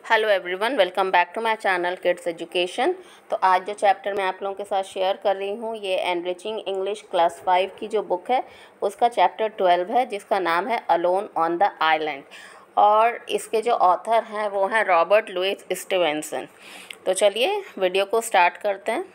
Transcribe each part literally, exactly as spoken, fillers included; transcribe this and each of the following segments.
Hello everyone, welcome back to my channel kids education. तो आज जो चैप्टर मैं आप लोगों के साथ शेयर कर रही हूँ ये एनरिचिंग इंग्लिश क्लास फाइव की जो बुक है उसका चैप्टर ट्वेल्व है, जिसका नाम है अलोन ऑन द आइलैंड। और इसके जो ऑथर हैं वो हैं रॉबर्ट लुइस स्टीवेंसन। तो चलिए वीडियो को स्टार्ट करते हैं।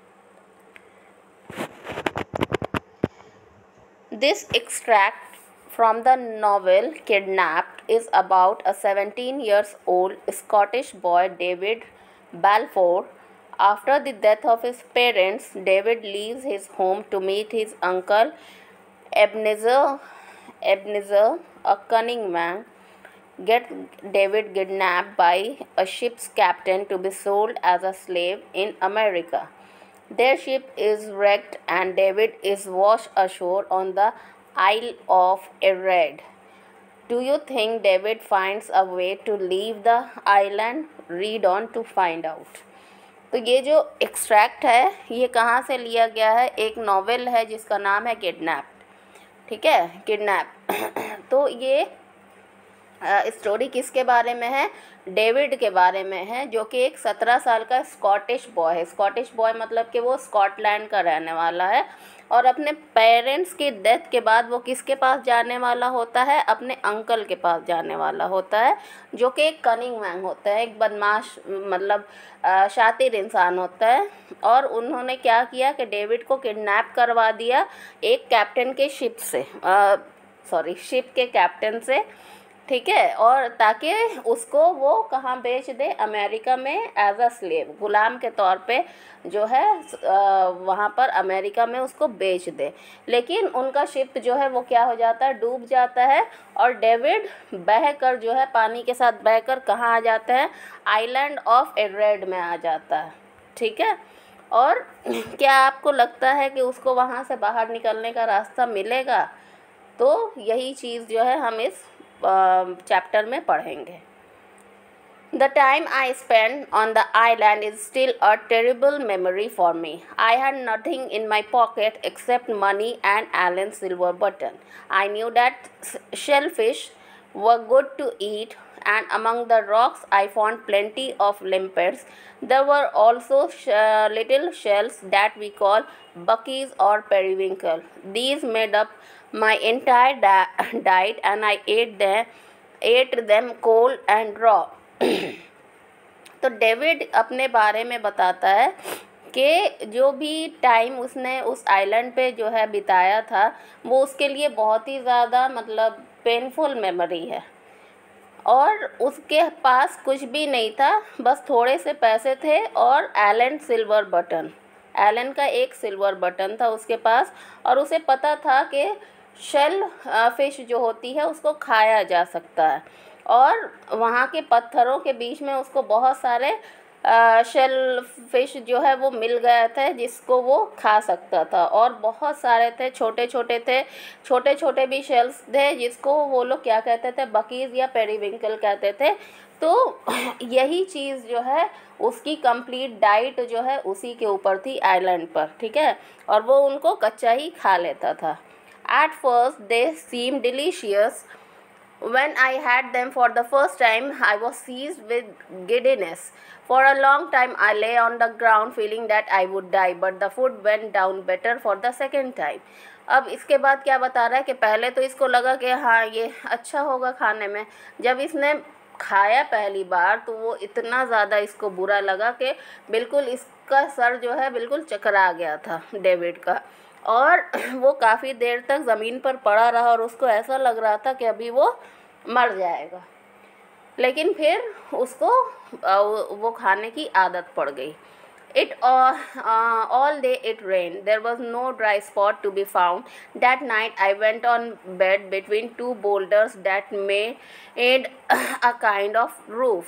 This extract from the novel Kidnapped is about a seventeen years old Scottish boy, David Balfour. After the death of his parents, David leaves his home to meet his uncle Ebenezer, Ebenezer, a cunning man. Gets David kidnapped by a ship's captain to be sold as a slave in America. Their ship is wrecked and David is washed ashore on the Isle of Arran. Do you think David finds a way to leave the island? Read on to find out. तो ये जो extract है ये कहाँ से लिया गया है? एक नॉवेल है जिसका नाम है किडनैप। ठीक है, किडनैप। तो ये स्टोरी किसके बारे में है? डेविड के बारे में है, जो कि एक सत्रह साल का स्कॉटिश बॉय है। स्कॉटिश बॉय मतलब कि वो स्कॉटलैंड का रहने वाला है और अपने पेरेंट्स की डेथ के बाद वो किसके पास जाने वाला होता है? अपने अंकल के पास जाने वाला होता है, जो कि एक कनिंग मैन होता है, एक बदमाश मतलब शातिर इंसान होता है। और उन्होंने क्या किया कि डेविड को किडनैप करवा दिया एक कैप्टन के शिप से, सॉरी शिप के कैप्टन से। ठीक है, और ताकि उसको वो कहाँ बेच दे? अमेरिका में एज अ स्लेव, गुलाम के तौर पे जो है वहाँ पर अमेरिका में उसको बेच दे। लेकिन उनका शिप जो है वो क्या हो जाता है? डूब जाता है। और डेविड बह कर जो है पानी के साथ बह कर कहाँ आ जाता है? आइलैंड ऑफ एरेड में आ जाता है। ठीक है, और क्या आपको लगता है कि उसको वहाँ से बाहर निकलने का रास्ता मिलेगा? तो यही चीज़ जो है हम इस चैप्टर में पढ़ेंगे। The time I spent on the island is still a terrible memory for me. I had nothing in my pocket except money and Allen's silver button. I knew that shellfish were good to eat, and among the rocks I found plenty of limpets. There were also sh- little shells that we call buckies or periwinkle. These made up my entire di- diet, and I ate them, ate them cold and raw. तो David अपने बारे में बताता है कि जो भी time उसने उस आइलैंड पे जो है बिताया था वो उसके लिए बहुत ही ज़्यादा मतलब पेनफुल मेमोरी है। और उसके पास कुछ भी नहीं था, बस थोड़े से पैसे थे और एलन सिल्वर बटन, एलन का एक सिल्वर बटन था उसके पास। और उसे पता था कि शेल फिश जो होती है उसको खाया जा सकता है, और वहाँ के पत्थरों के बीच में उसको बहुत सारे शेल फिश जो है वो मिल गए थे जिसको वो खा सकता था। और बहुत सारे थे, छोटे छोटे थे, छोटे छोटे भी शेल्स थे जिसको वो लोग क्या कहते थे? बकीज़ या पेरीविंकल कहते थे। तो यही चीज़ जो है उसकी कंप्लीट डाइट जो है उसी के ऊपर थी आइलैंड पर। ठीक है, और वो उनको कच्चा ही खा लेता था। At first they seemed delicious. When I had them for the first time, I was seized with giddiness. For a long time I lay on the ground feeling that I would die, but the food went down better for the second time. अब इसके बाद क्या बता रहा है कि पहले तो इसको लगा कि हाँ ये अच्छा होगा खाने में। जब इसने खाया पहली बार तो वो इतना ज़्यादा इसको बुरा लगा कि बिल्कुल इसका सर जो है बिल्कुल चकरा गया था डेविड का। और वो काफ़ी देर तक ज़मीन पर पड़ा रहा और उसको ऐसा लग रहा था कि अभी वो मर जाएगा। लेकिन फिर उसको वो खाने की आदत पड़ गई। It uh, uh, all day it rained. There was no dry spot to be found. That night I went on bed between two boulders that made a kind of roof.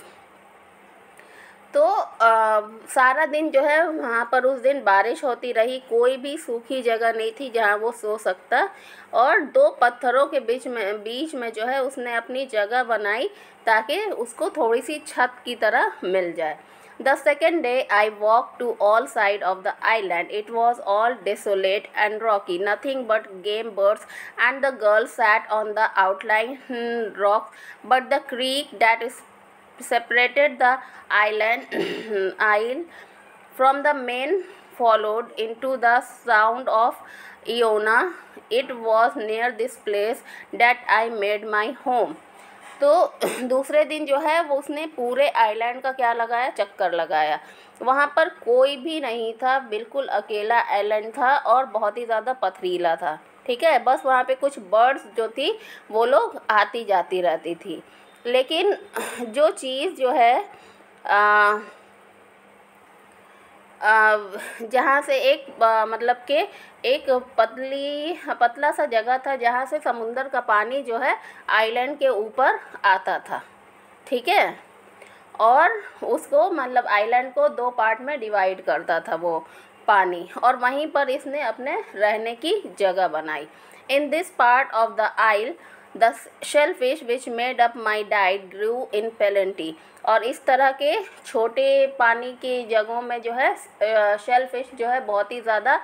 तो आ, सारा दिन जो है वहाँ पर उस दिन बारिश होती रही, कोई भी सूखी जगह नहीं थी जहाँ वो सो सकता। और दो पत्थरों के बीच में बीच में जो है उसने अपनी जगह बनाई ताकि उसको थोड़ी सी छत की तरह मिल जाए। The second day I walked to all sides of the island. It was all desolate and rocky, nothing but game birds, and the girl sat on the outlying rocks. But the creek that is separated the island isle from the main followed into the sound of Iona. It was near this place that I made my home. तो दूसरे दिन जो है वो उसने पूरे island का क्या लगाया, चक्कर लगाया। वहाँ पर कोई भी नहीं था, बिल्कुल अकेला आइलैंड था और बहुत ही ज़्यादा पथरीला था। ठीक है, बस वहाँ पे कुछ बर्ड्स जो थी वो लोग आती जाती रहती थी। लेकिन जो चीज़ जो है आ, जहाँ से एक आ, मतलब के एक पतली पतला सा जगह था जहाँ से समुंदर का पानी जो है आइलैंड के ऊपर आता था। ठीक है, और उसको मतलब आइलैंड को दो पार्ट में डिवाइड करता था वो पानी, और वहीं पर इसने अपने रहने की जगह बनाई। In this part of the isle the shellfish which made up my diet grew in plenty. और इस तरह के छोटे पानी की जगहों में जो है शेलफिश जो है बहुत ही ज़्यादा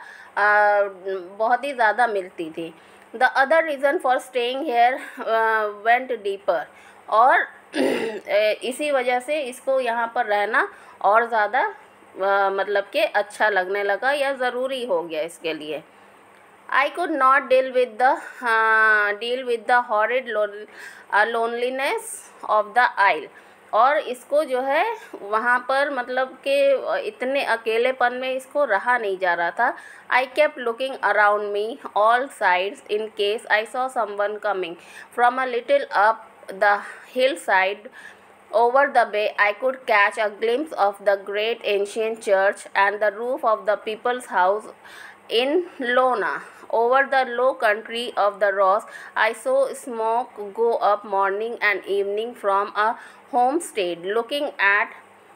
बहुत ही ज़्यादा मिलती थी। The other reason for staying here went deeper. और इसी वजह से इसको यहाँ पर रहना और ज़्यादा मतलब कि अच्छा लगने लगा या ज़रूरी हो गया इसके लिए। I could not deal with the uh, deal with the horrid lon- uh, loneliness of the isle। और इसको जो है वहाँ पर मतलब कि इतने अकेलेपन में इसको रहा नहीं जा रहा था। I kept looking around me all sides in case I saw someone coming from a little up the hillside over the bay. I could catch a glimpse of the great ancient church and the roof of the people's house in Lona. Over the low country of the Ross, I saw smoke go up morning and evening from a homestead. Looking at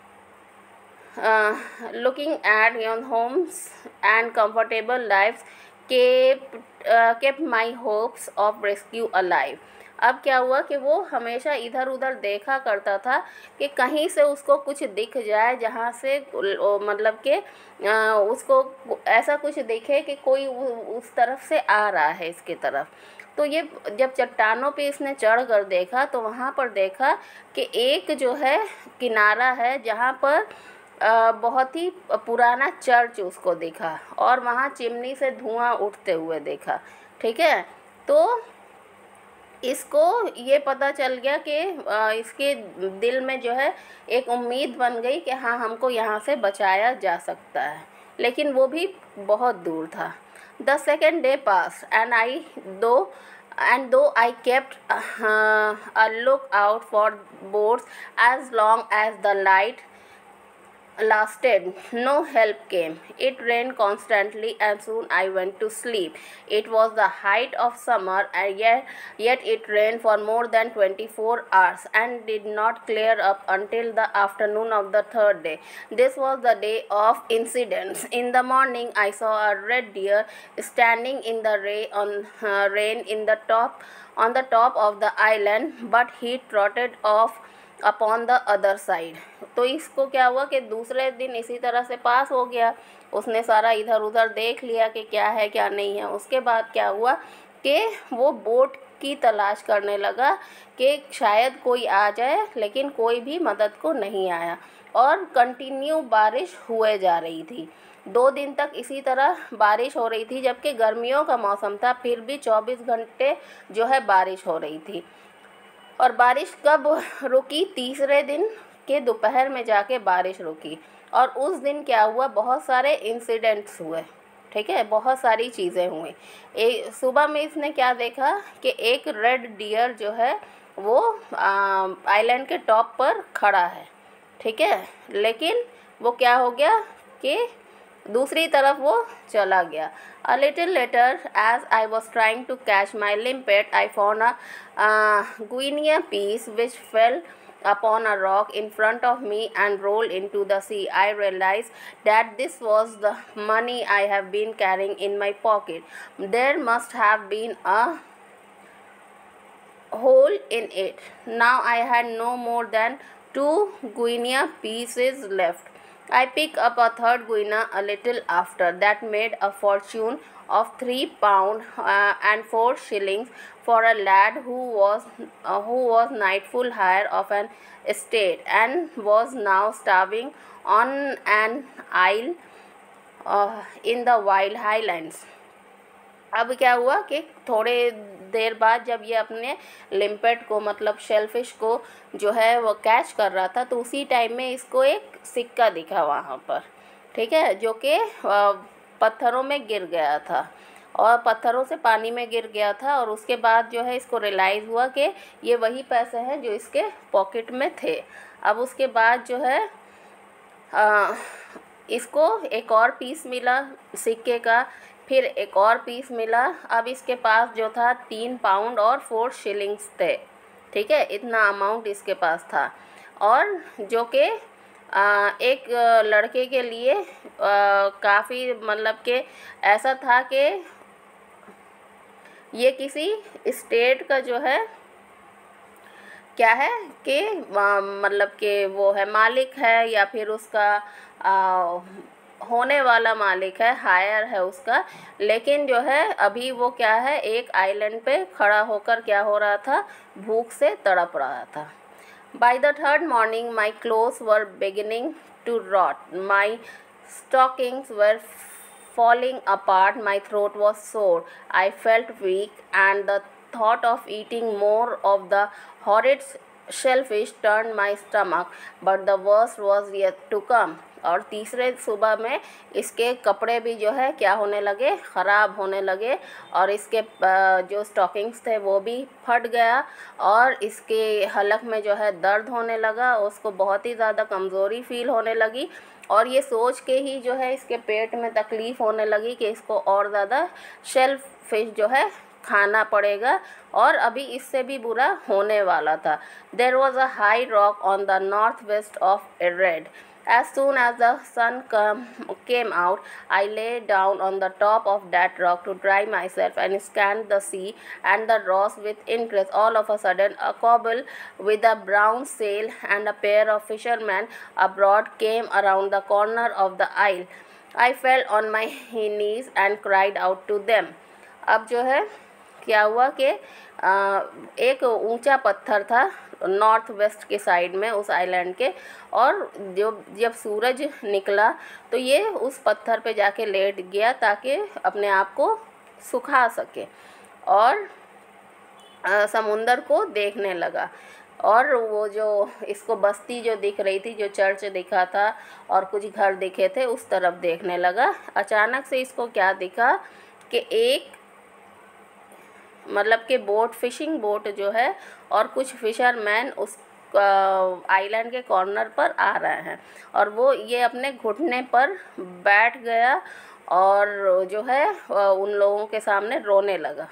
uh, looking at your homes and comfortable lives kept uh, kept my hopes of rescue alive। अब क्या हुआ कि वो हमेशा इधर उधर देखा करता था कि कहीं से उसको कुछ दिख जाए जहाँ से मतलब कि उसको ऐसा कुछ दिखे कि कोई उस तरफ से आ रहा है इसकी तरफ। तो ये जब चट्टानों पे इसने चढ़ कर देखा तो वहाँ पर देखा कि एक जो है किनारा है जहाँ पर बहुत ही पुराना चर्च उसको दिखा और वहाँ चिमनी से धुआं उठते हुए देखा। ठीक है, तो इसको ये पता चल गया कि इसके दिल में जो है एक उम्मीद बन गई कि हाँ हमको यहाँ से बचाया जा सकता है, लेकिन वो भी बहुत दूर था। The second day pass and I though and though I kept uh, a look out for boats as long as the light lasted, no help came. It rained constantly and soon I went to sleep. It was the height of summer and yet, yet it rained for more than twenty-four hours and did not clear up until the afternoon of the third day. This was the day of incidents. In the morning I saw a red deer standing in the rain on uh, rain in the top on the top of the island, but he trotted off upon the other side. तो इसको क्या हुआ कि दूसरे दिन इसी तरह से पास हो गया, उसने सारा इधर उधर देख लिया कि क्या है क्या नहीं है। उसके बाद क्या हुआ कि वो बोट की तलाश करने लगा कि शायद कोई आ जाए, लेकिन कोई भी मदद को नहीं आया और कंटिन्यू बारिश हुए जा रही थी। दो दिन तक इसी तरह बारिश हो रही थी, जबकि गर्मियों का मौसम था, फिर भी चौबीस घंटे जो है बारिश हो रही थी। और बारिश कब रुकी? तीसरे दिन के दोपहर में जाके बारिश रुकी। और उस दिन क्या हुआ, बहुत सारे इंसिडेंट्स हुए। ठीक है, बहुत सारी चीज़ें हुई। एक सुबह में इसने क्या देखा कि एक रेड डियर जो है वो आइलैंड के टॉप पर खड़ा है। ठीक है, लेकिन वो क्या हो गया कि दूसरी तरफ वो चला गया। A little later, as I was trying to catch my limpet, I found a uh, guinea piece which fell upon a rock in front of me and rolled into the sea. I realized that this was the money I have been carrying in my pocket. There must have been a hole in it. Now I had no more than two guinea pieces left. I picked up a third guinea a little after. That made a fortune of three pound uh, and four shillings for a lad who was uh, who was nightful hire of an estate and was now starving on an isle uh, in the wild highlands. अब क्या हुआ कि थोड़े देर बाद जब ये अपने limpet को मतलब शेलफिश को जो है वो कैच कर रहा था, तो उसी टाइम में इसको एक सिक्का दिखा वहाँ पर, ठीक है, जो कि पत्थरों में गिर गया था और पत्थरों से पानी में गिर गया था। और उसके बाद जो है इसको रियलाइज़ हुआ कि ये वही पैसे हैं जो इसके पॉकेट में थे। अब उसके बाद जो है आ, इसको एक और पीस मिला सिक्के का, फिर एक और पीस मिला। अब इसके पास जो था तीन पाउंड और फोर शिलिंग्स थे, ठीक है, इतना अमाउंट इसके पास था। और जो कि एक लड़के के लिए काफ़ी मतलब कि ऐसा था कि ये किसी स्टेट का जो है क्या है कि मतलब कि वो है मालिक है या फिर उसका आ, होने वाला मालिक है, हायर है उसका। लेकिन जो है अभी वो क्या है एक आइलैंड पे खड़ा होकर क्या हो रहा था, भूख से तड़प रहा था। By the third morning my clothes were beginning to rot, my stockings were falling apart, my throat was sore, I felt weak, and the thought of eating more of the horrid shellfish turned my stomach, but the worst was yet to come. और तीसरे सुबह में इसके कपड़े भी जो है क्या होने लगे, ख़राब होने लगे, और इसके जो स्टॉकिंग्स थे वो भी फट गया, और इसके हलक में जो है दर्द होने लगा, उसको बहुत ही ज़्यादा कमज़ोरी फील होने लगी। और ये सोच के ही जो है इसके पेट में तकलीफ़ होने लगी कि इसको और ज़्यादा शेल फिश जो है खाना पड़ेगा, और अभी इससे भी बुरा होने वाला था। There was a high rock on the north west of Earraid. As soon as the sun come, came out, I lay down on the top of that rock to dry myself and scanned the sea and the rocks with interest. All of a sudden, a cobble with a brown sail and a pair of fishermen abroad came around the corner of the isle. I fell on my knees and cried out to them. अब जो है क्या हुआ कि एक ऊंचा पत्थर था नॉर्थ वेस्ट के साइड में उस आइलैंड के, और जो जब सूरज निकला तो ये उस पत्थर पे जाके लेट गया ताकि अपने आप को सुखा सके, और आ, समुंदर को देखने लगा। और वो जो इसको बस्ती जो दिख रही थी, जो चर्च दिखा था और कुछ घर दिखे थे, उस तरफ देखने लगा। अचानक से इसको क्या दिखा कि एक मतलब कि बोट, फिशिंग बोट जो है, और कुछ फिशरमैन उस आइलैंड के कॉर्नर पर आ रहे हैं, और वो ये अपने घुटने पर बैठ गया और जो है उन लोगों के सामने रोने लगा।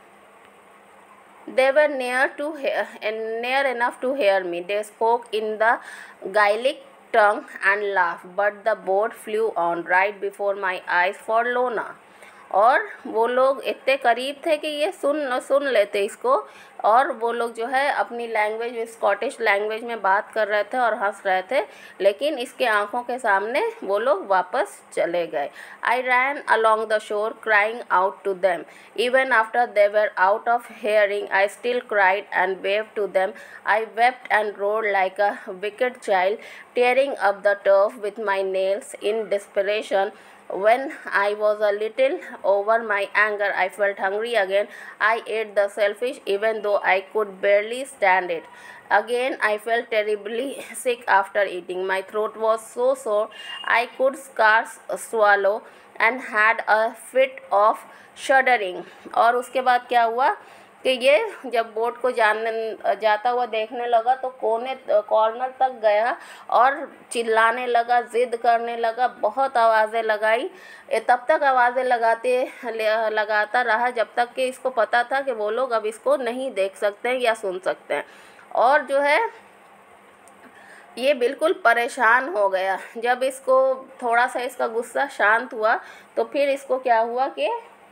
They were near to hear, near enough to hear me. They spoke in the Gaelic tongue and laughed, but the boat flew on right before my eyes for Lona. और वो लोग इतने करीब थे कि ये सुन सुन लेते इसको, और वो लोग जो है अपनी लैंग्वेज, स्कॉटिश लैंग्वेज में बात कर रहे थे और हंस रहे थे, लेकिन इसके आंखों के सामने वो लोग वापस चले गए। I ran along the shore crying out to them, even after they were out of hearing I still cried and wave to them. I wept and roared like a wicked child, tearing up the turf with my nails in desperation. When I was a little over my anger, I felt hungry again. I ate the shellfish even though I could barely stand it. Again, I felt terribly sick after eating. My throat was so sore I could scarce swallow and had a fit of shuddering. और उसके बाद क्या हुआ कि ये जब boat को जाने जाता हुआ देखने लगा तो कोने कॉर्नर तक गया और चिल्लाने लगा, ज़िद करने लगा, बहुत आवाज़ें लगाई। तब तक आवाज़ें लगाते लगाता रहा जब तक कि इसको पता था कि वो लोग अब इसको नहीं देख सकते हैं या सुन सकते हैं। और जो है ये बिल्कुल परेशान हो गया। जब इसको थोड़ा सा इसका गुस्सा शांत हुआ तो फिर इसको क्या हुआ कि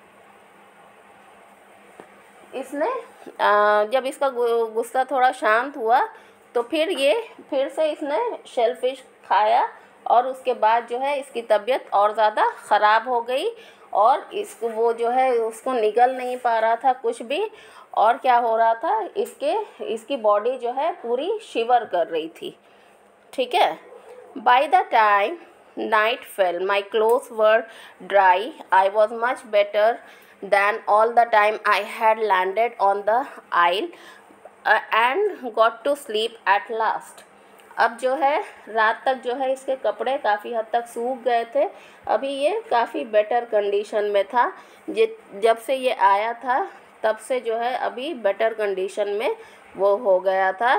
इसने जब इसका गुस्सा थोड़ा शांत हुआ तो फिर ये फिर से इसने शेलफिश खाया और उसके बाद जो है इसकी तबीयत और ज़्यादा ख़राब हो गई और इसको वो जो है उसको निगल नहीं पा रहा था कुछ भी, और क्या हो रहा था, इसके इसकी बॉडी जो है पूरी शिवर कर रही थी। ठीक है। By the time night fell my clothes were dry I was much better than all the time I had landed on the isle and got to sleep at last. अब जो है रात तक जो है इसके कपड़े काफ़ी हद तक सूख गए थे, अभी ये काफ़ी बेटर कंडीशन में था। जब से ये आया था तब से जो है अभी बेटर कंडीशन में वो हो गया था।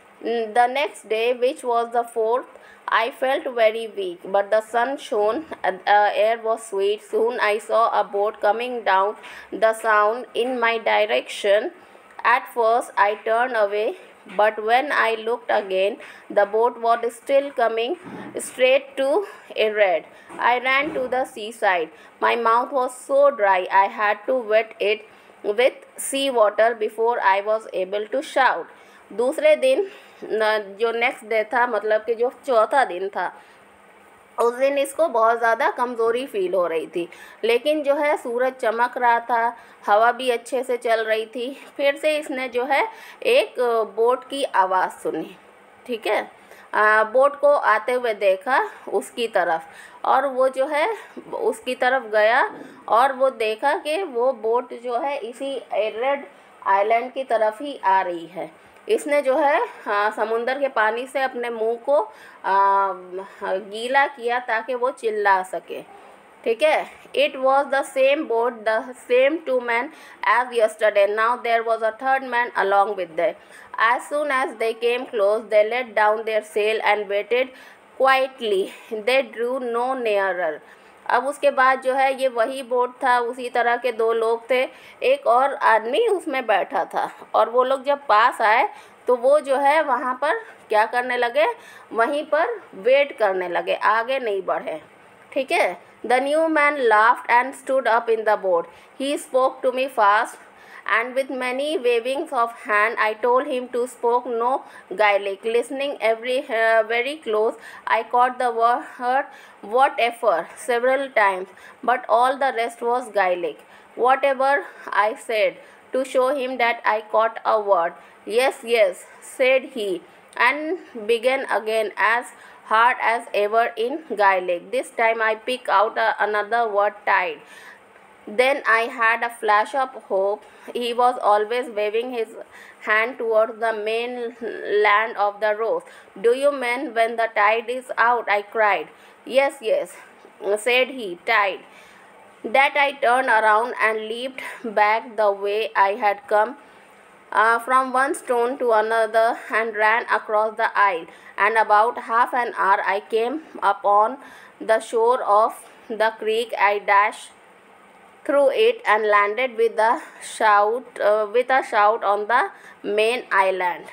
The next day which was the fourth I felt very weak, but the sun shone, the air was sweet. Soon I saw a boat coming down the sound in my direction. At first I turned away, but when I looked again, the boat was still coming straight to Red. I ran to the seaside. My mouth was so dry I had to wet it with sea water before I was able to shout. दूसरे दिन जो next day था, मतलब कि जो चौथा दिन था, उस दिन इसको बहुत ज़्यादा कमज़ोरी फील हो रही थी, लेकिन जो है सूरज चमक रहा था, हवा भी अच्छे से चल रही थी। फिर से इसने जो है एक बोट की आवाज़ सुनी। ठीक है। आ, बोट को आते हुए देखा उसकी तरफ, और वो जो है उसकी तरफ गया और वो देखा कि वो बोट जो है इसी रेड आइलैंड की तरफ ही आ रही है। इसने जो है आ, समुंदर के पानी से अपने मुंह को आ, गीला किया ताकि वो चिल्ला सके। ठीक है। It was the same boat, the same two man as yesterday, now there was a third man along with them. As soon as they came close they let down their sail and waited quietly, they drew no nearer. अब उसके बाद जो है ये वही boat था, उसी तरह के दो लोग थे, एक और आदमी उसमें बैठा था, और वो लोग जब पास आए तो वो जो है वहाँ पर क्या करने लगे, वहीं पर वेट करने लगे, आगे नहीं बढ़े। ठीक है। The new man laughed and stood up in the boat, he spoke to me fast and with many wavings of hand I told him to speak no Gaelic. Listening every uh, very close, I caught the word whatever several times, but all the rest was Gaelic. Whatever, I said, to show him that I caught a word. Yes, yes, said he, and began again as hard as ever in Gaelic. This time I picked out uh, another word, tide. Then I had a flash of hope. He was always waving his hand towards the mainland of the Rose. Do you mean when the tide is out? I cried. Yes, yes, said he, tide. That I turned around and leaped back the way I had come, uh, from one stone to another, and ran across the isle. And about half an hour I came upon the shore of the creek. I dashed through it and landed with a shout uh, with a shout on the main island.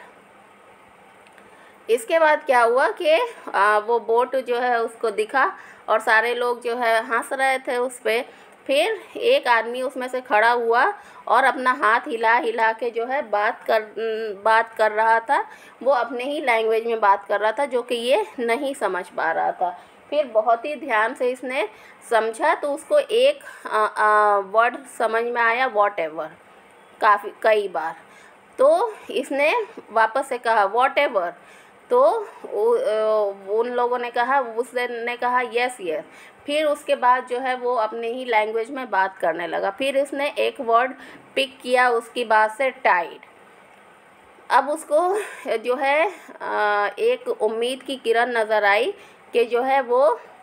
इसके बाद क्या हुआ कि आ, वो boat जो है उसको दिखा और सारे लोग जो है हंस रहे थे उस पर। फिर एक आदमी उसमें से खड़ा हुआ और अपना हाथ हिला हिला के जो है बात कर बात कर रहा था। वो अपने ही लैंग्वेज में बात कर रहा था जो कि ये नहीं समझ पा रहा था। फिर बहुत ही ध्यान से इसने समझा तो उसको एक वर्ड समझ में आया, वॉट एवर, काफ़ी कई बार। तो इसने वापस से कहा वॉट एवर, तो उन लोगों ने कहा, उसने कहा यस यस। फिर उसके बाद जो है वो अपने ही लैंग्वेज में बात करने लगा। फिर इसने एक वर्ड पिक किया उसकी बात से, टाइड। अब उसको जो है एक उम्मीद की किरण नज़र आई कि जो है वो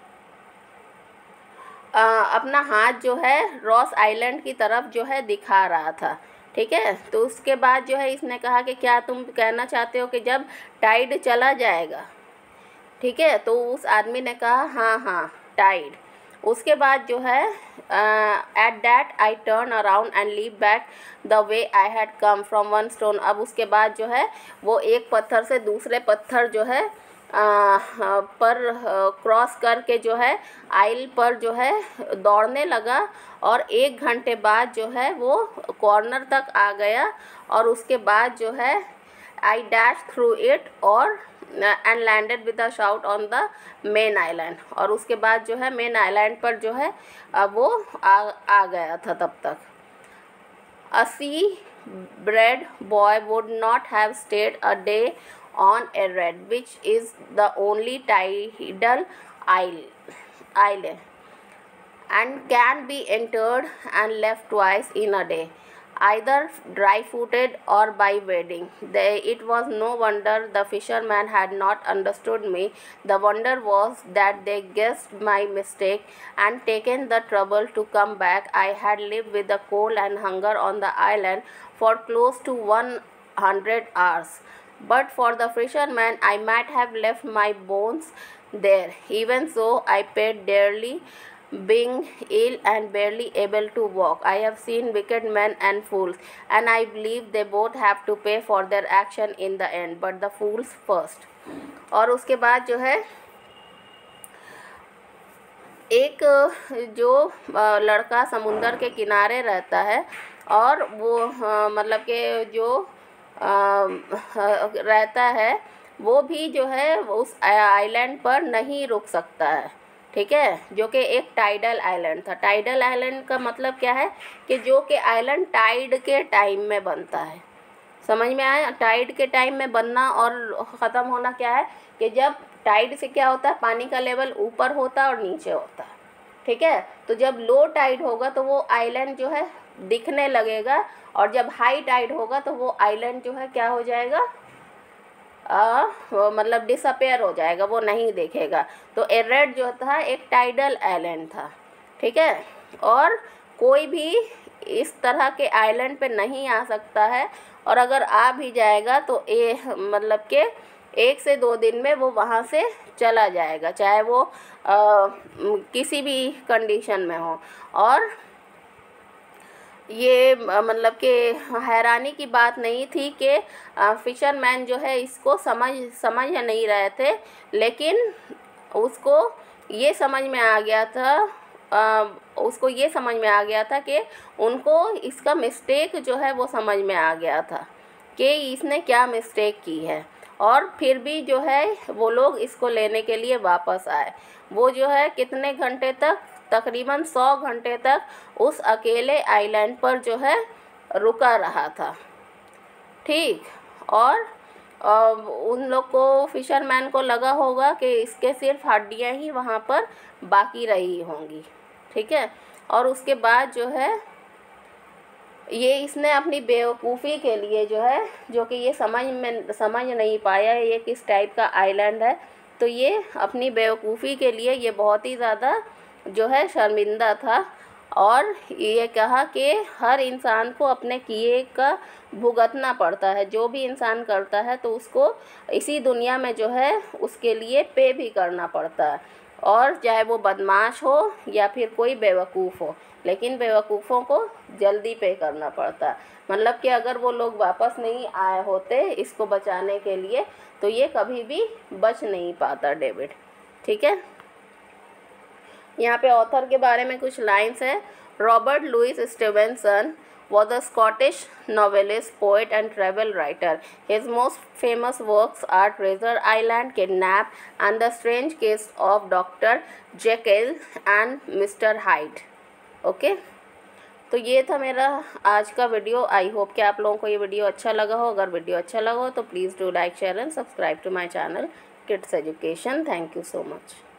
आ, अपना हाथ जो है रॉस आइलैंड की तरफ जो है दिखा रहा था। ठीक है। तो उसके बाद जो है इसने कहा कि क्या तुम कहना चाहते हो कि जब टाइड चला जाएगा? ठीक है। तो उस आदमी ने कहा हाँ हाँ टाइड। उसके बाद जो है at that I turn around and leave back the way I had come from one stone. अब उसके बाद जो है वो एक पत्थर से दूसरे पत्थर जो है आ, पर क्रॉस करके जो है आइल पर जो है दौड़ने लगा और एक घंटे बाद जो है वो कॉर्नर तक आ गया। और उसके बाद जो है आई डैश थ्रू इट और and landed with a shout on the main island. और उसके बाद जो है मेन आइलैंड पर जो है अब वो आ आ गया था तब तक। A sea-bred boy would not have stayed a day on a red, which is the only tidal isle, and can be entered and left twice in a day, either dry-footed or by wading. They, it was no wonder the fishermen had not understood me. The wonder was that they guessed my mistake and taken the trouble to come back. I had lived with the cold and hunger on the island for close to one hundred hours. But for the fishermen, I might have left my bones there. Even so, I paid dearly, being ill and barely able to walk. I have seen wicked men and fools, and I believe they both have to pay for their action in the end, but the fools first. और उसके बाद जो है एक जो लड़का समुंदर के किनारे रहता है और वो मतलब कि जो रहता है वो भी जो है उस आइलैंड पर नहीं रुक सकता है, ठीक है, जो कि एक टाइडल आइलैंड था। टाइडल आइलैंड का मतलब क्या है कि जो कि आइलैंड टाइड के टाइम में बनता है। समझ में आया? टाइड के टाइम में बनना और ख़त्म होना क्या है कि जब टाइड से क्या होता है, पानी का लेवल ऊपर होता है और नीचे होता है, ठीक है। तो जब लो टाइड होगा तो वो आइलैंड जो है दिखने लगेगा, और जब हाई टाइड होगा तो वो आइलैंड जो है क्या हो जाएगा, आ, मतलब डिसअपेयर हो जाएगा, वो नहीं देखेगा। तो एरेड जो था एक टाइडल आइलैंड था, ठीक है, और कोई भी इस तरह के आइलैंड पे नहीं आ सकता है, और अगर आ भी जाएगा तो ये मतलब कि एक से दो दिन में वो वहाँ से चला जाएगा, चाहे वो आ, किसी भी कंडीशन में हो। और ये मतलब कि हैरानी की बात नहीं थी कि फ़िशरमैन जो है इसको समझ समझ नहीं रहे थे, लेकिन उसको ये समझ में आ गया था आ, उसको ये समझ में आ गया था कि उनको इसका मिस्टेक जो है वो समझ में आ गया था कि इसने क्या मिस्टेक की है। और फिर भी जो है वो लोग इसको लेने के लिए वापस आए। वो जो है कितने घंटे तक, तकरीबन सौ घंटे तक उस अकेले आइलैंड पर जो है रुका रहा था, ठीक। और आ, उन लोग को, फिशरमैन को लगा होगा कि इसके सिर्फ हड्डियाँ ही वहाँ पर बाकी रही होंगी, ठीक है। और उसके बाद जो है ये इसने अपनी बेवकूफ़ी के लिए जो है, जो कि ये समझ में समझ नहीं पाया ये किस टाइप का आइलैंड है, तो ये अपनी बेवकूफ़ी के लिए ये बहुत ही ज़्यादा जो है शर्मिंदा था। और ये कहा कि हर इंसान को अपने किए का भुगतना पड़ता है, जो भी इंसान करता है तो उसको इसी दुनिया में जो है उसके लिए पे भी करना पड़ता है, और चाहे वो बदमाश हो या फिर कोई बेवकूफ़ हो, लेकिन बेवकूफ़ों को जल्दी पे करना पड़ता है। मतलब कि अगर वो लोग वापस नहीं आए होते इसको बचाने के लिए तो ये कभी भी बच नहीं पाता डेविड, ठीक है। यहाँ पे ऑथर के बारे में कुछ लाइंस हैं। Robert Louis Stevenson was a Scottish novelist, poet and travel writer. His most famous works are Treasure Island, Kidnap and The Strange Case of Doctor Jekyll and Mister Hyde. Okay okay? तो ये था मेरा आज का video. I hope कि आप लोगों को ये वीडियो अच्छा लगा हो। अगर वीडियो अच्छा लगा हो तो please do like, share and subscribe to my channel kids education. Thank you so much.